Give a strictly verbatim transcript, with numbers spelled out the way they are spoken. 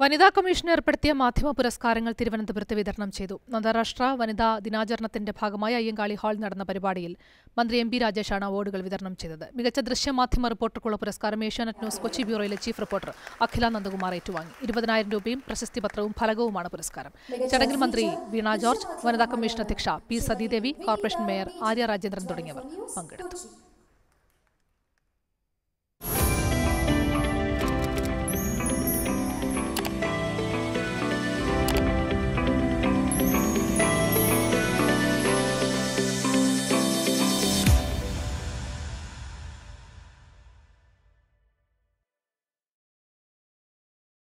വനിതാ കമ്മീഷൻ ഏർപ്പെടുത്തിയ മാധ്യമ പുരസ്കാരങ്ങൾ തിരുവനന്തപുരത്ത് വിതരണം ചെയ്തു. അന്താരാഷ്ട്ര വനിതാ ദിനാചരണത്തിന്റെ ഭാഗമായി അയ്യങ്കാളി ഹാളിൽ നടന്ന പരിപാടിയിൽ മന്ത്രി എം പി രാജേഷാണ് അവാർഡുകൾ വിതരണം ചെയ്തത്. മികച്ച ദൃശ്യമാധ്യമ റിപ്പോർട്ടർക്കുള്ള പുരസ്കാരം ഏഷ്യാനെറ്റ് ന്യൂസ് കൊച്ചി ബ്യൂറോയിലെ ചീഫ് റിപ്പോർട്ടർ അഖില നന്ദകുമാർ ഏറ്റുവാങ്ങി. ഇരുപതിനായിരം രൂപയും പ്രശസ്തി പത്രവും ഫലകവുമാണ് പുരസ്കാരം. ചടങ്ങിൽ മന്ത്രി വീണ ജോർജ്, വനിതാ കമ്മീഷൻ അധ്യക്ഷ P Sathidevi, corporation mayor Arya Rajendran തുടങ്ങിയവർ പങ്കെടുത്തു.